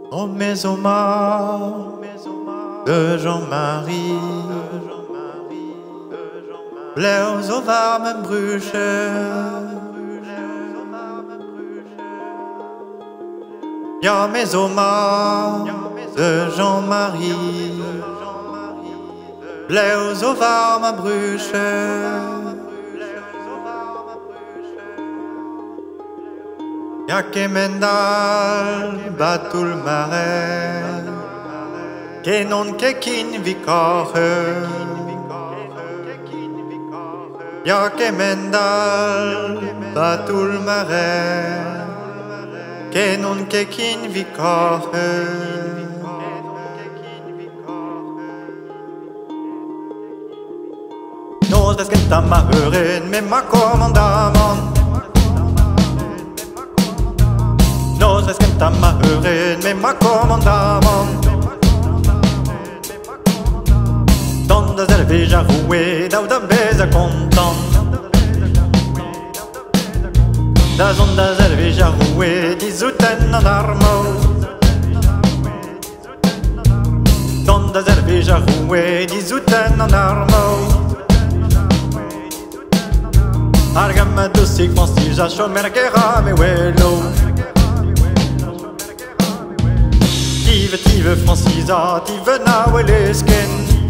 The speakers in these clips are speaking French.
Ô mes hommages de Jean-Marie, les ovaires me bruchent. Y'a mes hommages de Jean-Marie, les ovaires me bruchent. Y'a que mendal batul mare, que non que kin vicore. Y'a que mendal batul mare, que non que kin vicore. Nos ves que ta maheuren, mais ma commandamon. Nos ves que ta maheuren, mais ma commandamon. Dans des elves jaroués, dans des baises contents. Das ondas elves jaroués, des outen en armeau. Dans des elves jaroués, des outen en armeau. Argam dusik Francisa, chomer guerra me wello. Tive Francisa, tive na welesken.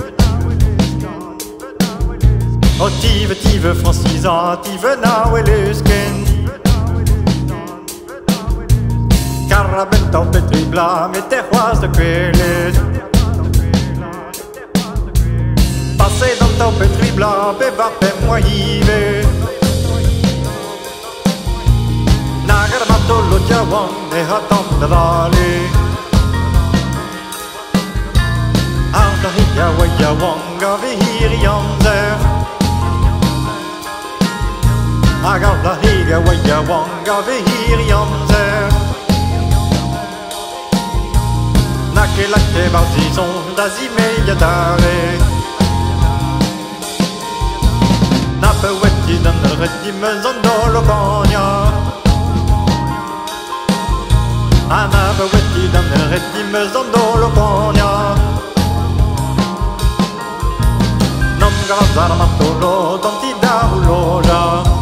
Oh tive Francisa, tive na welesken. Carabenta au pétribla, mais terroise de quelet. Passez dans ta pétribla, béba pe moyive. Nagarmato lo diawang, ne hatam de vallée. Ardahiya wayawanga vihirianzer. Agardahiya wayawanga vihirianzer. Nakelake barzison d'azime yadare. Napeweti dan redime zondolo konya. Anapeweti dan redime zondolo konya. Non grazar matolo tontida uloja.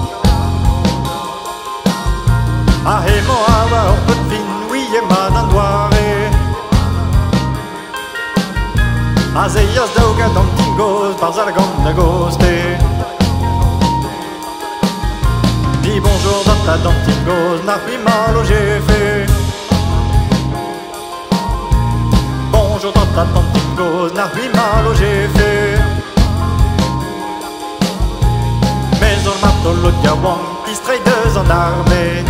Ahemo awa opet fin wiye manandoare. Azeyas dauga tontingos barzalgom nagoste. Dis bonjour dans ta tontingos, n'a plus mal au j'ai fait. Bonjour dans ta tontingos, n'a plus mal au j'ai fait. Mais on m'appelle le diamant, qui striders en armée.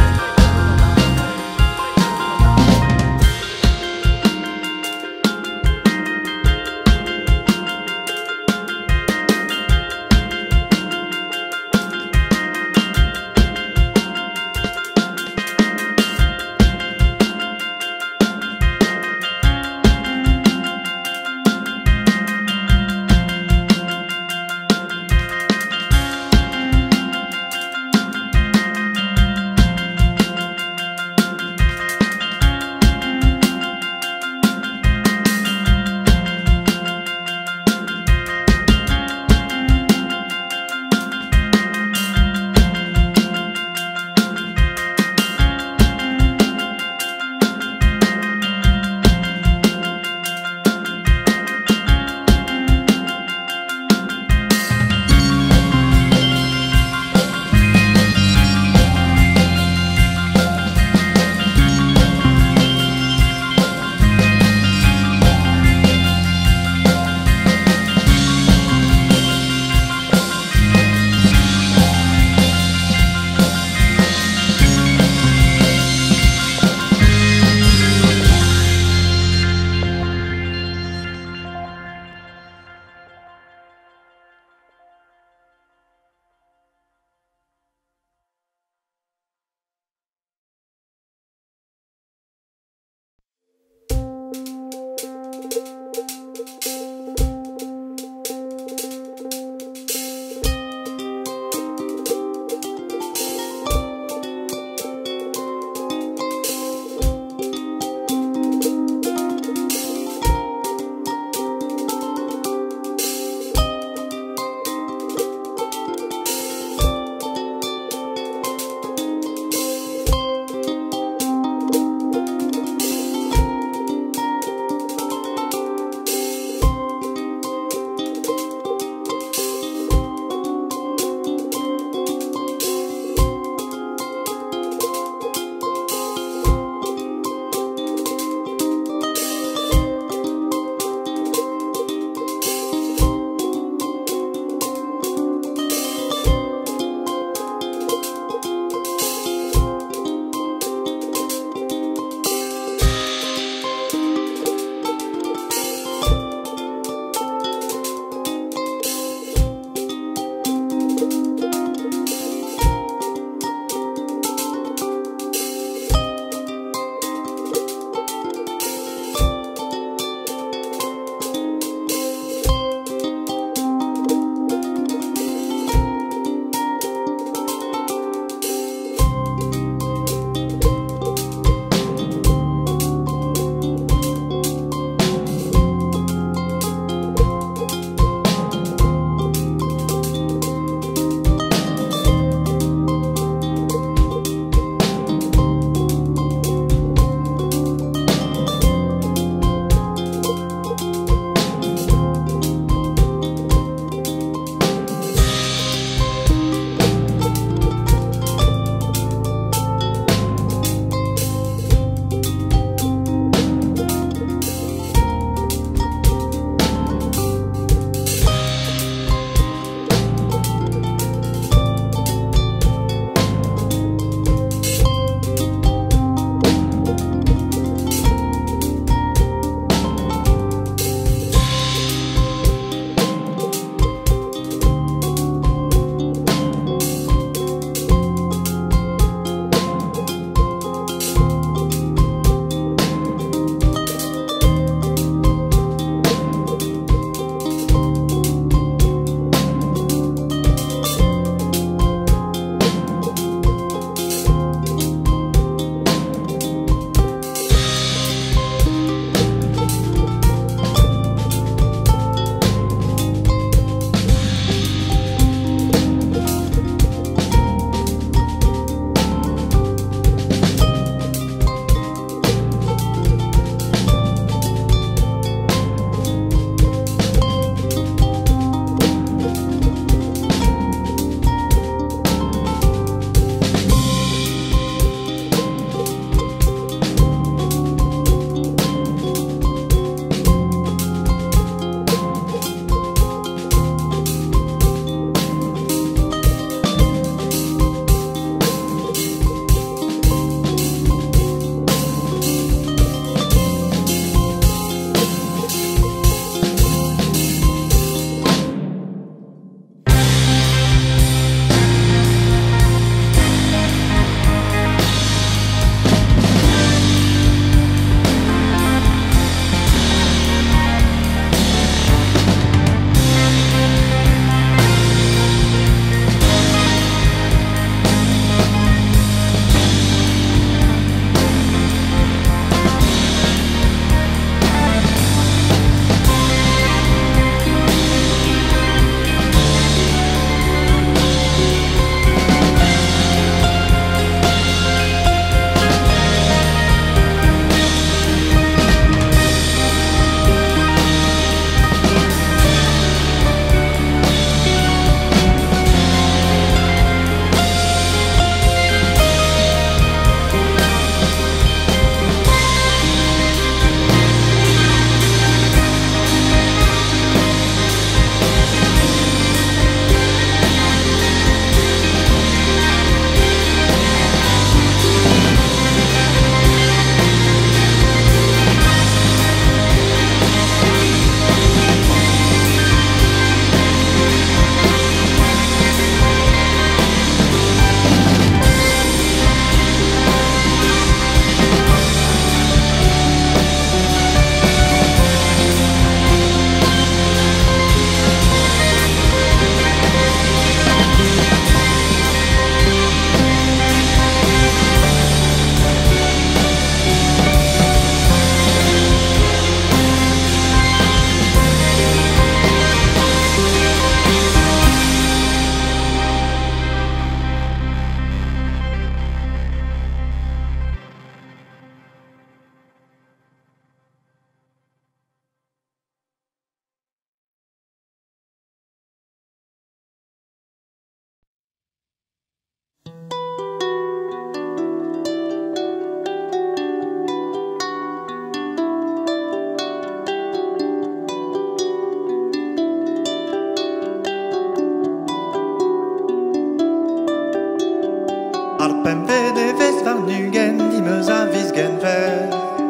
Harpem vede ves var nugen, die me zavisgen ver.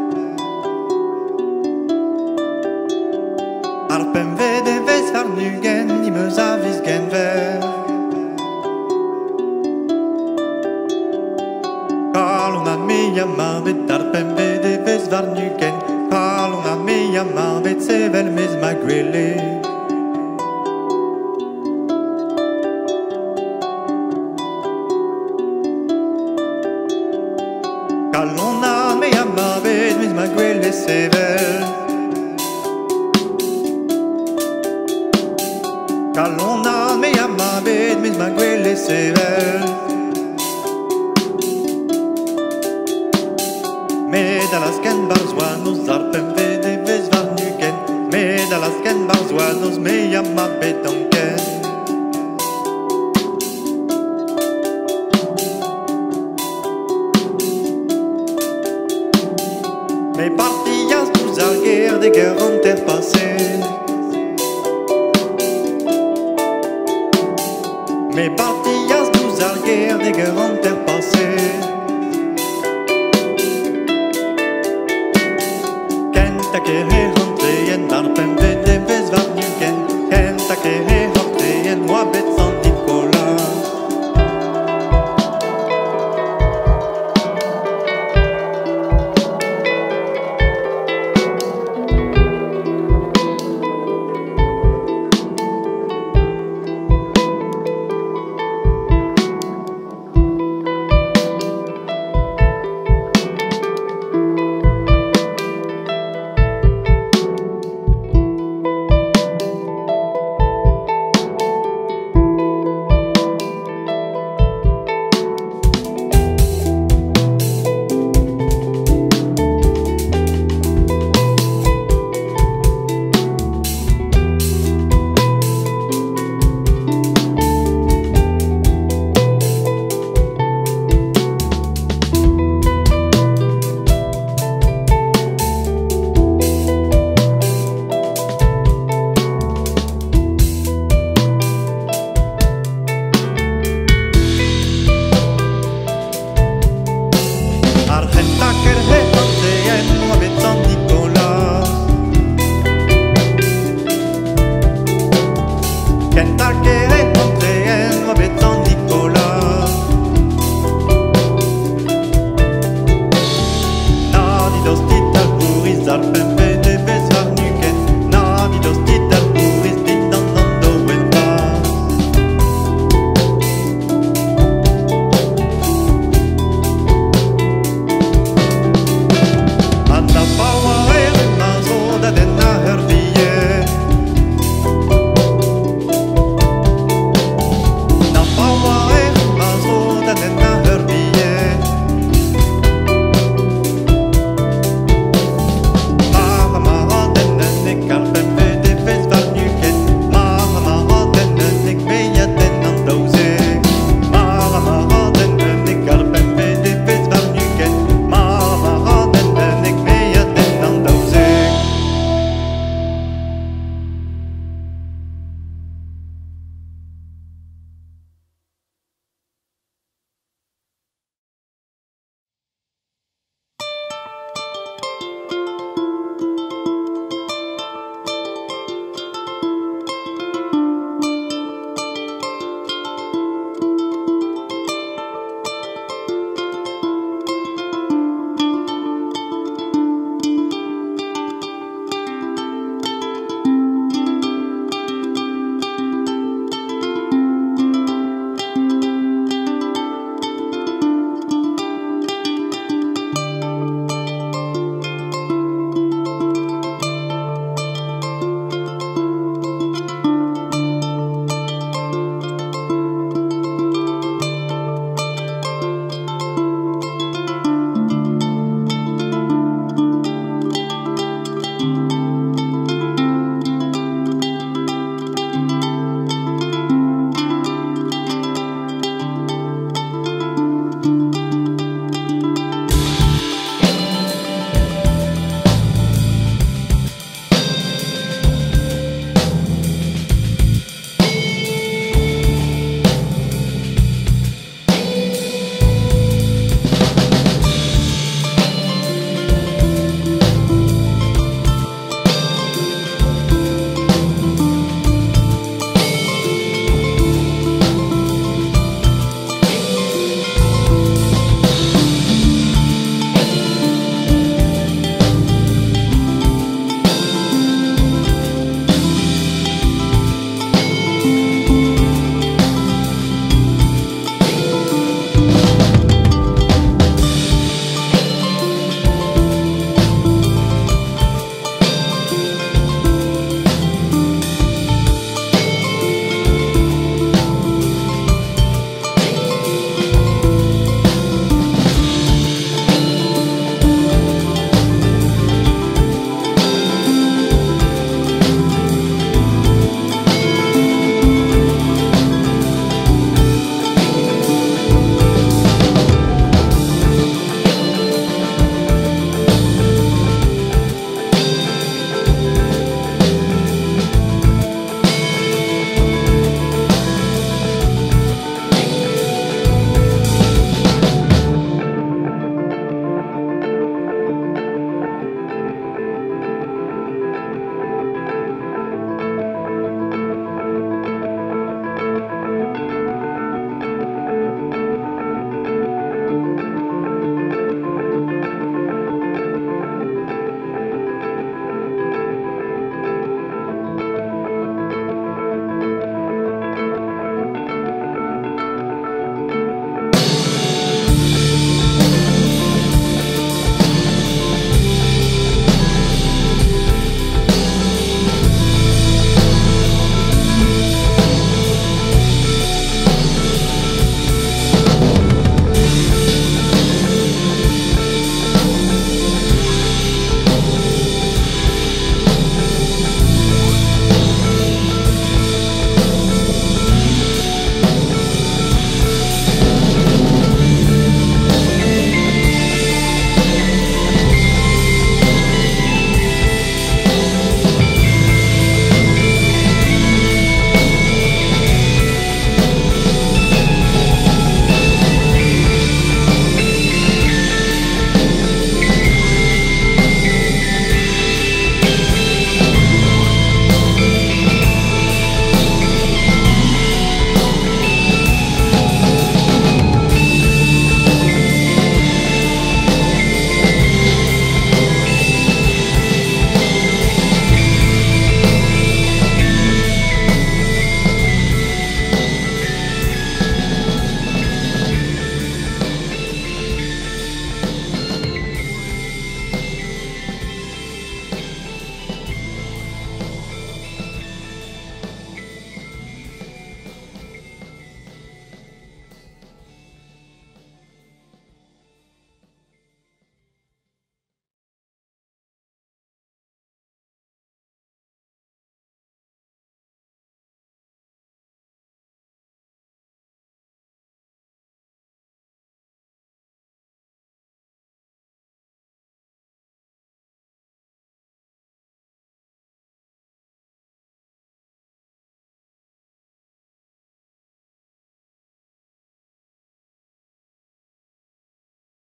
Harpem vede ves var nugen, die me zavisgen ver. Kaluna mia mavet, harpem vede ves var nugen. Kaluna mia mavet, sevel mes magrele. Kalona mia mavet, mes magrele sevel. Kalona mia mavet, mes magrele sevel. Medalasken barzoanos, harpem vede ves var nugen. Medalasken barzoanos, mea mavet onken. Mes partillas tous alguer des guerres en terre passée. Mes partillas tous alguer des guerres en terre passée. Kentucky he rentré en harpem vede ves var nugen. Kentucky he rentré en moi bet sans